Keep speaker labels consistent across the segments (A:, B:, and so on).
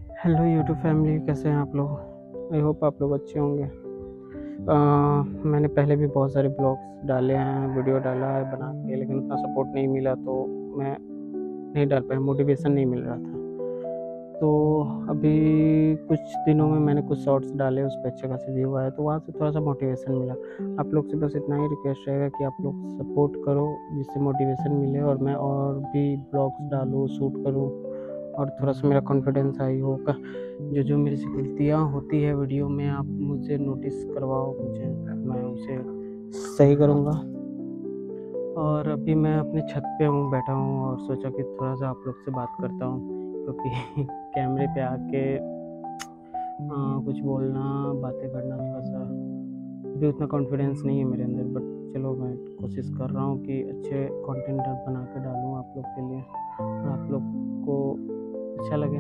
A: Hello YouTube family, कैसे हैं आप लोग। आई होप आप लोग अच्छे होंगे। मैंने पहले भी बहुत सारे ब्लॉग्स डाले हैं, वीडियो डाला है बना के, लेकिन उतना सपोर्ट नहीं मिला तो मैं नहीं डाल पाया, मोटिवेशन नहीं मिल रहा था। तो अभी कुछ दिनों में मैंने कुछ शॉर्ट्स डाले, उस पर अच्छे खासे व्यू आए, तो वहाँ से थोड़ा सा मोटिवेशन मिला। आप लोग से बस इतना ही रिक्वेस्ट रहेगा कि आप लोग सपोर्ट करो, जिससे मोटिवेशन मिले और मैं और भी ब्लॉग्स डालूँ, शूट करूँ, और थोड़ा सा मेरा कॉन्फिडेंस आई होगा। जो मेरी गलतियाँ होती है वीडियो में, आप मुझे नोटिस करवाओ, मुझे, मैं उसे सही करूँगा। और अभी मैं अपने छत पे हूँ, बैठा हूँ, और सोचा कि थोड़ा सा आप लोग से बात करता हूँ, क्योंकि कैमरे पे आके कुछ बोलना, बातें करना, थोड़ा सा अभी उतना कॉन्फिडेंस नहीं है मेरे अंदर। बट चलो, मैं कोशिश कर रहा हूँ कि अच्छे कंटेंट बना के डालूँ आप लोग के लिए, और आप लोग को अच्छा लगे।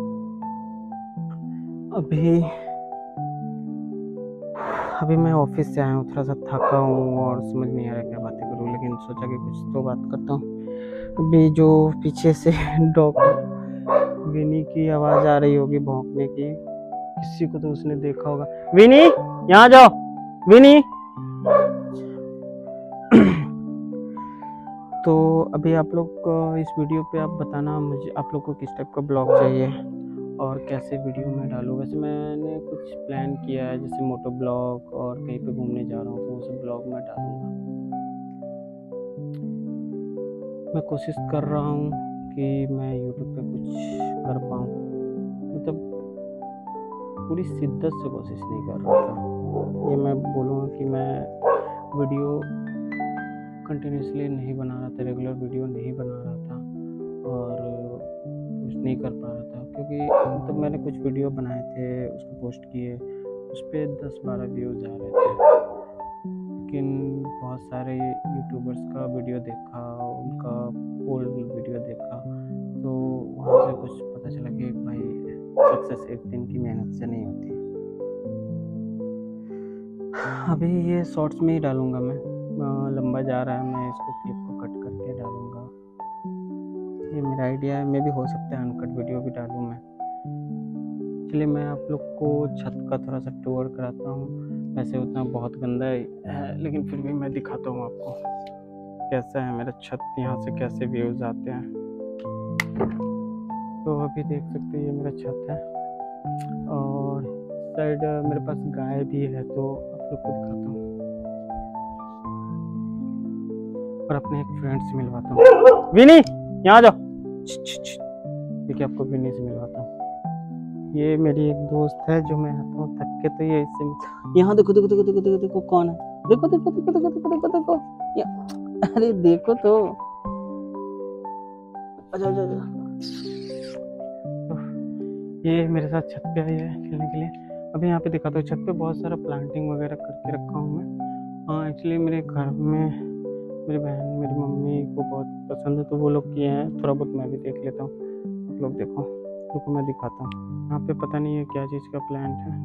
A: अभी मैं ऑफिस से आया हूँ, थोड़ा सा थका हूँ और समझ नहीं आ रहा क्या बातें करूँ, लेकिन सोचा कि कुछ तो बात करता हूँ। अभी जो पीछे से डॉग विनी की आवाज़ आ रही होगी भौंकने की, किसी को तो उसने देखा होगा। विनी, यहाँ जाओ, विनी। तो अभी आप लोग इस वीडियो पे आप बताना मुझे, आप लोग को किस टाइप का ब्लॉग चाहिए और कैसे वीडियो में डालूँ। वैसे मैंने कुछ प्लान किया है, जैसे मोटो ब्लॉग, और कहीं पे घूमने जा रहा हूँ तो वो सब ब्लॉग में डालूँगा। मैं कोशिश कर रहा हूँ कि मैं यूट्यूब पे कुछ कर पाऊँ, मतलब पूरी शिद्दत से कोशिश नहीं कर रहा था। ये मैं बोलूँगा कि मैं वीडियो कंटिन्यूसली नहीं बना रहा था, रेगुलर वीडियो नहीं बना रहा था, और कुछ नहीं कर पा रहा था, क्योंकि मतलब मैंने कुछ वीडियो बनाए थे, उसको पोस्ट किए, उस पर 10-12 व्यूज़ आ रहे थे। लेकिन बहुत सारे यूट्यूबर्स का वीडियो देखा, उनका ओल्ड वीडियो देखा, तो वहाँ से कुछ पता चला कि भाई सक्सेस एक दिन की मेहनत से नहीं होती। अभी ये शॉर्ट्स में ही डालूँगा मैं, लंबा जा रहा है, मैं इसको क्लिप को कट करके डालूँगा। ये मेरा आइडिया है, मे भी हो सकता है अनकट वीडियो भी डालूँ मैं। चलिए, मैं आप लोग को छत का थोड़ा सा टूर कराता हूँ। वैसे उतना बहुत गंदा है, लेकिन फिर भी मैं दिखाता हूँ आपको कैसा है मेरा छत, यहाँ से कैसे व्यूज़ आते हैं। तो अभी देख सकते हैं ये मेरा छत है, और साइड मेरे पास गाय भी है, तो आप लोग को दिखाता हूँ और अपने एक फ्रेंड से मिलवाता हूँ। विनी, यहाँ जाओ। देखिए, आपको विनी से मिलवाता हूँ। ये मेरी एक दोस्त है, जो मैं आता हूँ थक के, तो ये इससे, यहाँ देखो देखो देखो देखो देखो देखो कौन है, देखो देखो देखो देखो देखो देखो देखो, अरे देखो तो, अच्छा अच्छा अच्छा। ये मेरे साथ छत पे आई है खेलने के लिए। अभी यहाँ पे दिखाता हूँ, छत पे बहुत सारा प्लांटिंग वगैरह करके रखा हूँ मैं। हाँ, एक्चुअली मेरे घर में मेरी बहन, मेरी मम्मी को बहुत पसंद है, तो वो लोग किए हैं, थोड़ा बहुत मैं भी देख लेता हूँ। आप लोग देखो, रुको मैं दिखाता हूँ। यहाँ पे पता नहीं है क्या चीज़ का प्लांट है।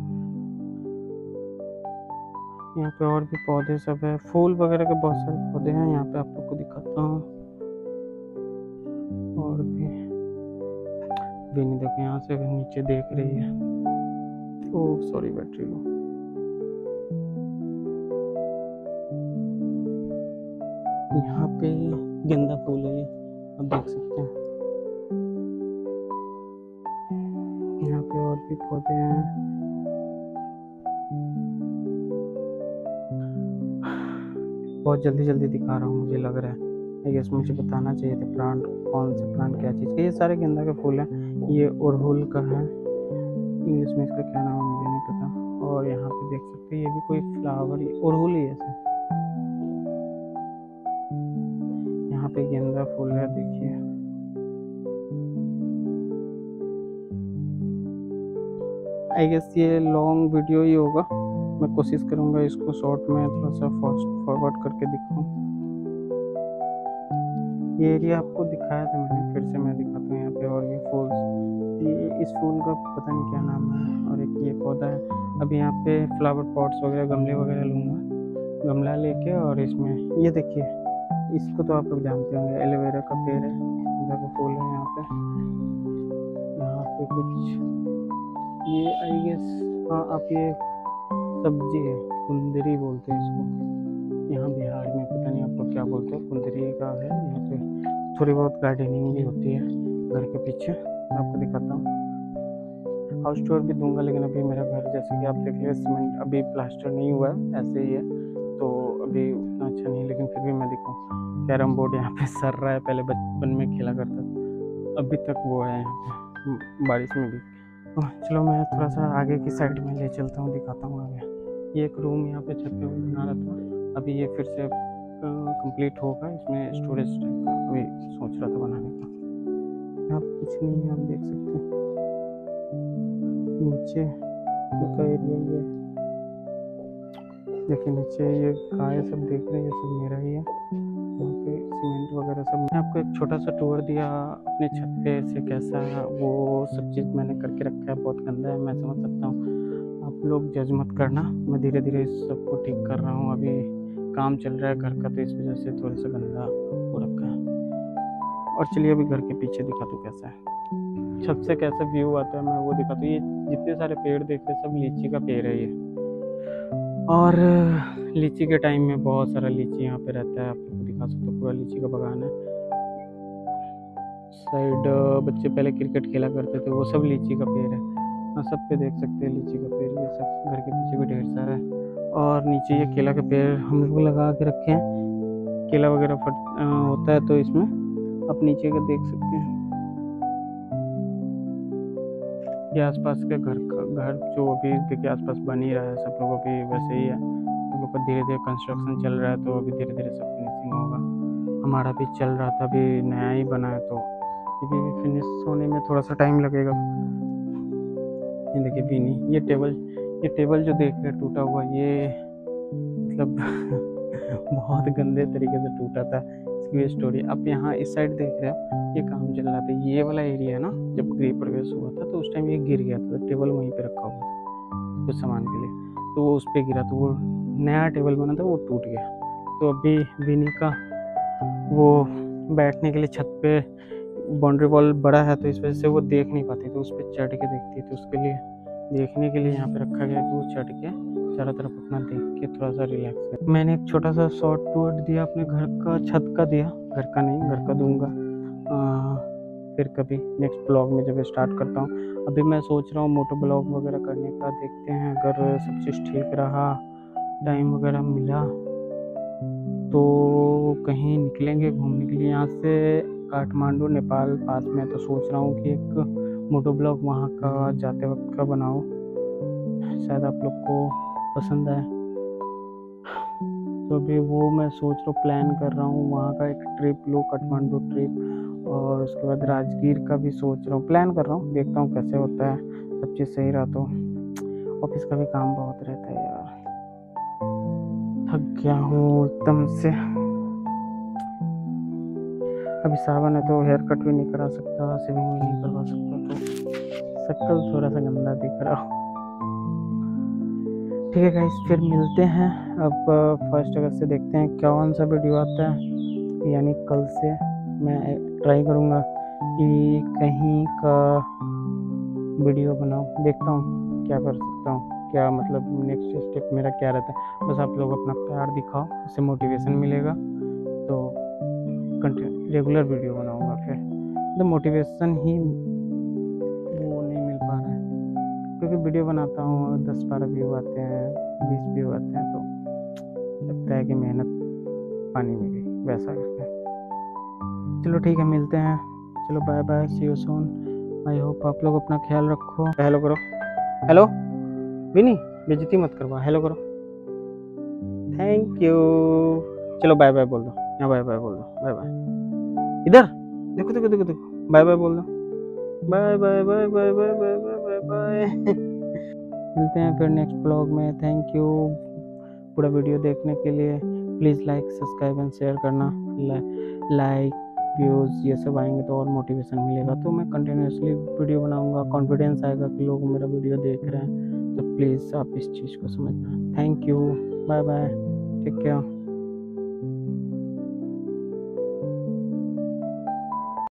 A: यहाँ पे और भी पौधे सब है, फूल वगैरह के बहुत सारे पौधे हैं। यहाँ पे आप लोग को दिखाता हूँ, और भी नहीं, देखो यहाँ से नीचे देख रही है। Oh sorry, battery low. यहाँ पे गेंदा फूल है, ये आप देख सकते हैं। यहाँ पे और भी पौधे हैं। बहुत जल्दी जल्दी दिखा रहा हूँ, मुझे लग रहा है। आई गेस मुझे बताना चाहिए था प्लांट, कौन से प्लांट क्या चीज़ के। ये सारे गेंदा के फूल हैं। ये अड़हुल का है, इंग्लिश में इसका क्या नाम है मुझे नहीं पता। और यहाँ पे देख सकते हैं, ये भी कोई फ्लावर, अड़हुल ही है। यहाँ पे गेंदा फूल है, देखिए। आई गेस ये लॉन्ग वीडियो ही होगा, मैं कोशिश करूँगा इसको शॉर्ट में थोड़ा सा फास्ट फॉरवर्ड करके दिखाऊँ। ये एरिया आपको दिखाया था मैंने, फिर से मैं दिखाता हूँ। यहाँ पे और भी फूल, ये इस फूल का पता नहीं क्या नाम है, और एक ये पौधा है। अभी यहाँ पे फ्लावर पॉट्स वगैरह, गमले वगैरह लूँगा, गमला लेके, और इसमें ये देखिए, इसको तो आप लोग जानते होंगे, एलोवेरा का पेड़ है, गेंदा का फूल है। यहाँ पे कुछ ये आई गेस, हाँ आप ये सब्जी है, कुंदरी बोलते हैं इसको यहाँ बिहार में, पता नहीं आपको क्या बोलते हैं। कुंदरी का है यहाँ पे, थोड़ी बहुत गार्डनिंग भी होती है घर के पीछे। मैं आपको दिखाता हूँ, हाउस टूर भी दूंगा, लेकिन अभी मेरा घर जैसे कि आप देख लीजिए सीमेंट अभी प्लास्टर नहीं हुआ है, ऐसे ही है, तो अभी उतना अच्छा नहीं, लेकिन फिर भी मैं दिखाऊँ, कैरम बोर्ड यहाँ पे सर रहा है, पहले बचपन में खेला करता था, अभी तक वो है यहाँ पे बारिश में भी। चलो मैं थोड़ा सा आगे की साइड में ले चलता हूँ, दिखाता हूँ आगे। ये एक रूम यहाँ पे छत पे बना रहा था, अभी ये फिर से कंप्लीट होगा, इसमें स्टोरेज टाइप का अभी सोच रहा था बनाने का। यहाँ कुछ नहीं है, आप देख सकते हैं नीचे का एरिया ये देखिए, नीचे ये गाय सब देख रहे हैं, ये सब मेरा ही है। यहाँ पे सीमेंट वगैरह सब, मैंने आपको एक छोटा सा टूर दिया अपने छत पे से कैसा है, वो सब चीज़ मैंने करके रखा है, बहुत गंदा है मैं समझ सकता हूँ, आप लोग जज मत करना, मैं धीरे धीरे इस सबको ठीक कर रहा हूँ, अभी काम चल रहा है घर का, तो इस वजह से थोड़ा सा गंदा हो रखा है। और चलिए अभी घर के पीछे दिखा दो कैसा है, छत से कैसा व्यू आता है मैं वो दिखाता हूँ। ये जितने सारे पेड़ देख रहे सब लीची का पेड़ है ये, और लीची के टाइम में बहुत सारा लीची यहाँ पे रहता है, आपको दिखा सकता हूँ, पूरा लीची का बागान है। साइड बच्चे पहले क्रिकेट खेला करते थे, वो सब लीची का पेड़ है, हाँ सब पे देख सकते हैं लीची का पेड़, ये सब घर के पीछे भी ढेर सारा है। और नीचे ये केला का पेड़ हम लोग लगा के रखे हैं, केला वगैरह होता है तो इसमें आप नीचे का देख सकते हैं। ये आसपास के घर जो अभी देखिए आसपास बन ही रहा है, सब लोगों की वैसे ही है, सब लोग का धीरे धीरे कंस्ट्रक्शन चल रहा है, तो अभी धीरे धीरे सब फिनिशिंग होगा। हमारा भी चल रहा था, अभी नया ही बना है, तो अभी फिनिश होने में थोड़ा सा टाइम लगेगा। ये देखिए बीनी, ये टेबल जो देख रहे हैं टूटा हुआ, ये मतलब बहुत गंदे तरीके से टूटा था, इसकी स्टोरी। अब यहाँ इस साइड देख रहे हैं, ये काम चल रहा था, ये वाला एरिया है ना, जब गृह प्रवेश हुआ था तो उस टाइम ये गिर गया था, टेबल वहीं पे रखा हुआ था कुछ सामान के लिए, तो वो उस पर गिरा, तो वो नया टेबल बना था वो टूट गया। तो अभी विनी का वो बैठने के लिए छत पे बाउंड्री वॉल बड़ा है, तो इस वजह से वो देख नहीं पाती, तो उस पर चढ़ के देखती है, तो उसके लिए देखने के लिए यहाँ पे रखा गया कि वो चढ़ के चारों तरफ अपना देख के थोड़ा सा रिलैक्स कर। मैंने एक छोटा सा शॉर्ट टूर दिया अपने घर का, छत का दिया, घर का नहीं, घर का दूंगा फिर कभी नेक्स्ट ब्लॉग में जब स्टार्ट करता हूँ। अभी मैं सोच रहा हूँ मोटो ब्लॉग वगैरह करने का, देखते हैं अगर सब चीज़ ठीक रहा, टाइम वगैरह मिला तो कहीं निकलेंगे घूमने के लिए। यहाँ से काठमांडू नेपाल पास में, तो सोच रहा हूँ कि एक मोटो ब्लॉग वहाँ का जाते वक्त का बनाऊँ, शायद आप लोग को पसंद आए। तो अभी वो मैं सोच रहा हूँ, प्लान कर रहा हूँ वहाँ का एक ट्रिप लूँ, काठमांडू ट्रिप, और उसके बाद राजगीर का भी सोच रहा हूँ, प्लान कर रहा हूँ, देखता हूँ कैसे होता है, सब चीज़ सही रहा तो। ऑफिस का भी काम बहुत रहता है यार, थक गया हूँ एकदम से। अभी सावन है तो हेयर कट भी नहीं करा सकता, शेविंग भी नहीं करवा सकता, तो शक्ल थोड़ा सा गंदा दिख रहा हो। ठीक है गाइस, फिर मिलते हैं। अब 1 अगस्त से देखते हैं कौन सा वीडियो आता है, यानी कल से मैं ट्राई करूँगा कि कहीं का वीडियो बनाऊँ, देखता हूँ क्या कर सकता हूँ, क्या मतलब नेक्स्ट स्टेप मेरा क्या रहता है। बस आप लोग अपना प्यार दिखाओ, उससे मोटिवेशन मिलेगा, तो रेगुलर वीडियो बनाऊँगा। फिर तो मोटिवेशन ही वो नहीं मिल पा रहा है, क्योंकि वीडियो बनाता हूँ 10-12 व्यू आते हैं, 20 व्यू आते हैं, तो लगता है कि मेहनत पानी में गई वैसा करके। चलो ठीक है, मिलते हैं, चलो bye bye, see you soon. I hope आप लोग अपना ख्याल रखो। हेलो करो, हेलो विनी, बेइज्जती मत करवा, हेलो करो, थैंक यू। चलो बाय बाय बोल दो, यहाँ बाय बाय बोल दो, बाय बाय, इधर देखो देखो देखो देखो, बाय बाय बोल दो, bye bye bye bye bye bye bye bye. मिलते हैं फिर नेक्स्ट ब्लॉग में, थैंक यू पूरा वीडियो देखने के लिए। Please like subscribe and share करना, लाइक व्यूज़ ये सब आएंगे तो और मोटिवेशन मिलेगा, तो मैं कंटिन्यूसली वीडियो बनाऊंगा, कॉन्फिडेंस आएगा कि लोग मेरा वीडियो देख रहे हैं, तो प्लीज़ आप इस चीज़ को समझना। Thank you, bye bye, take care.